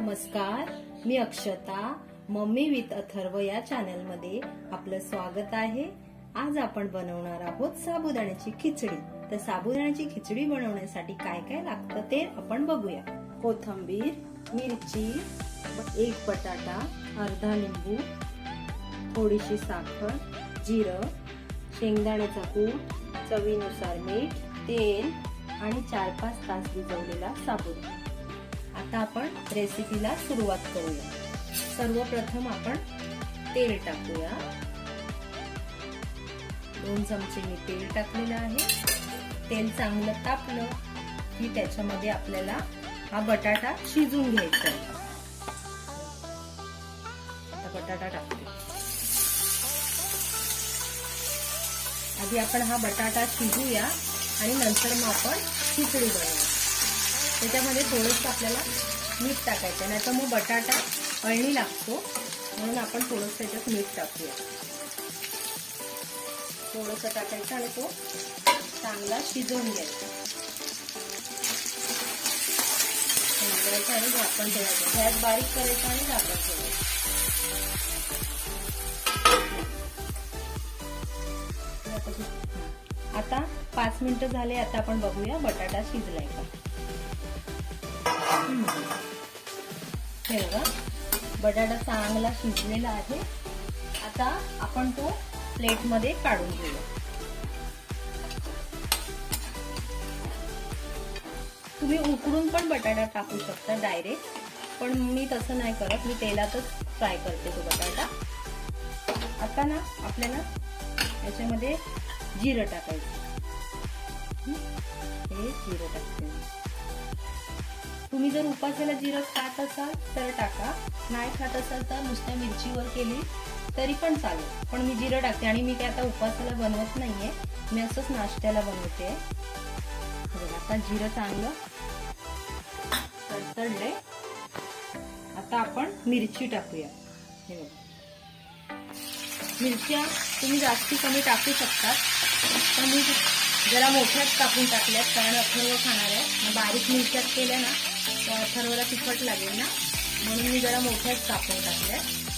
नमस्कार, मी Akshata mummy with Atharva या चॅनल मध्ये आपलं स्वागत आहे। आज आपण बनवणार आहोत साबुदाण्याची खिचडी। तर साबुदाण्याची खिचडी बनवण्यासाठी काय काय लागतं ते आपण बघूया। कोथिंबीर, मिरची, एक बटाटा, अर्धा लिंबू, थोडीशी साखर, जिरं, शेंगदाण्याचा कूट, चवीनुसार मीठ, तेल आणि 4-5 तास भिजवलेला साबुदाणा। आता आपण रेसिपीला सुरुवात करूया। सर्वप्रथम आपण तेल टाकूया। 2 चमचे मी तेल टाकलेलं आहे। तेल चांगलं तापलं की त्याच्यामध्ये आपल्याला हा बटाटा शिजून घ्यायचा आहे। आता बटाटा टाकूया। आधी आपण हा बटाटा शिजूया आणि नंतर मग आपण खिचडी बनवूया। त्याच्यामध्ये थोडंसं आपल्याला मीठ टाकायचं, नाही तर मग बटाटा अळणी लागतो, म्हणून आपण थोडंसं त्याच्यात मीठ टाकूया। थोडंसं टाकायचं आणि तो चांगला शिजवून घ्यायचा आणि झाकण ठेवायचं। गॅस बारीक करायचा आणि झाकण ठेवायचं। आता 5 मिनिटं झाले। आता आपण बघूया बटाटा शिजलाय का। हे बघा, बटाटा चांगला शिजलेला आहे। आता आपण तो प्लेट मध्ये काढून घेऊया। तुम्ही उकडून पण बटाटा टाकू शकता डायरेक्ट, पण मी तसं नाही करत, मी तेलातच फ्राय करते तो बटाटा। आता ना आपल्याला याच्यामध्ये जिरं टाकायचं। हे जिरं टाकते। तुम्ही जर उपासाला जिरं खात असाल तर टाका, नाही खात असाल तर नुसत्या मिरचीवर केली तरी पण चालेल, पण मी जिरं टाकते। आणि मी काय आता उपासाला बनवत नाहीये, मी असंच नाश्त्याला बनवते। आता जिरं चांगलं तडतडले। आता आपण मिरची टाकूया। हे बघा, मिरच्या तुम्ही जास्ती कमी टाकू शकता, पण मी जरा मोठ्याच कापून टाकल्यात, कारण अथर्व खाणार आहे। बारीक मिरच्यात केल्या ना तर अथर्वला तिखट लागेल ना, म्हणून मी जरा मोठ्याच कापून टाकल्यात।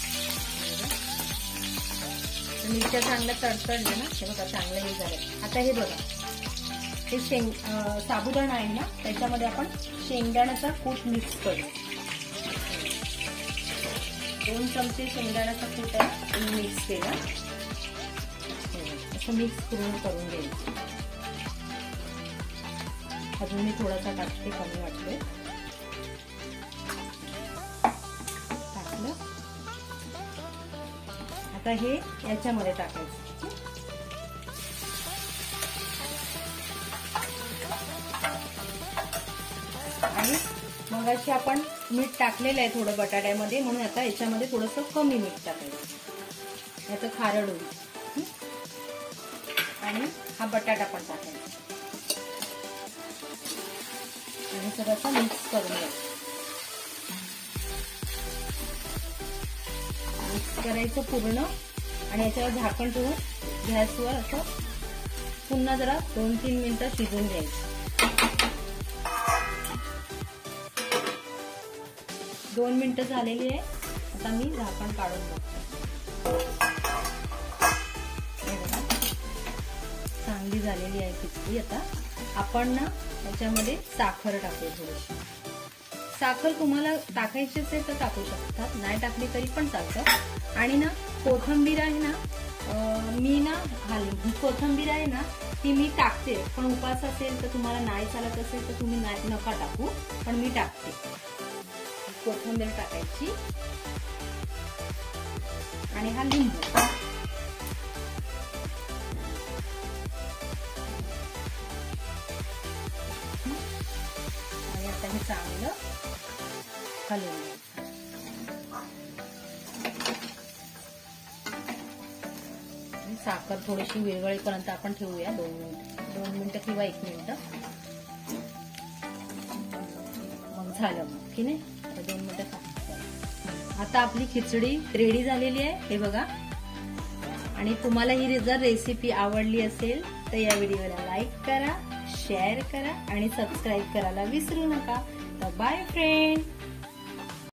मिरच्या चांगल्या तडतडल्या ना, हे बघा चांगलं हे झालं। आता हे बघा, हे साबुदाणा आहे ना, त्याच्यामध्ये आपण शेंगदाण्याचा कूट मिक्स करू। 2 चमचे शेंगदाण्याचा कूट आहे, मी मिक्स केला। असं मिक्स करून घ्यायचं। अजून मी थोडासा टाकते, कमी वाटते। टाकलं। आता हे याच्यामध्ये टाकायचं आणि मगाशी आपण मीठ टाकलेलं आहे थोडं बटाट्यामध्ये, म्हणून आता याच्यामध्ये थोडंसं कमी मीठ टाकायचं, याचं खारड होईल। आणि हा बटाटा पण टाकायचा आणि सगळं मिक्स करून घ्यायचं। मिक्स करायचं पूर्ण आणि याच्यावर झाकण ठेवून गॅसवर असं पुन्हा जरा 2-3 मिनिटं शिजून घ्यायचं। 2 मिनिटं झालेली आहे। आता मी झाकण काढून बघते। चांगली झालेली आहे खिचडी। आता आपण ना याच्यामध्ये साखर टाकूया थोडीशी। साखर तुम्हाला टाकायची असेल तर टाकू शकतात, नाही टाकली तरी पण चालतं। आणि ना कोथिंबीर आहे ना, मी ना कोथिंबीर आहे ना ती मी टाकते, पण उपास असेल तर तुम्हाला नाही चालत असेल तर तुम्ही नका टाकू, पण मी टाकते। कोथिंबीर टाकायची आणि हा लिंबू। आणि आता हे चांगलं हलवून घ्यायचं। साखर थोडीशी विरघळेपर्यंत आपण ठेवूया 2 मिनिटं किंवा 1 मिनिट। मग झालं मग की नाही, 2 मिनिटं। आता आपली खिचडी रेडी झालेली आहे, हे बघा। आणि तुम्हाला ही जर रेसिपी आवडली असेल तर या व्हिडिओला लाईक करा, शेअर करा आणि सबस्क्राईब करायला विसरू नका। तर बाय फ्रेंड।